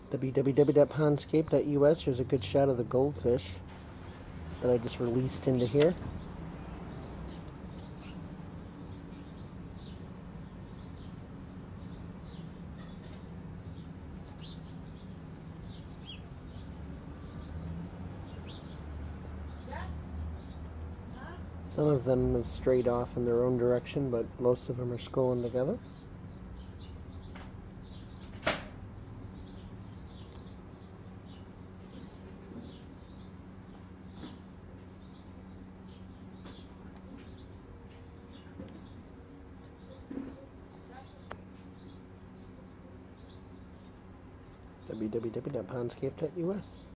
www.pondscape.us. Here's a good shot of the goldfish that I just released into here. Some of them have strayed off in their own direction, but most of them are schooling together. www.pondscape.us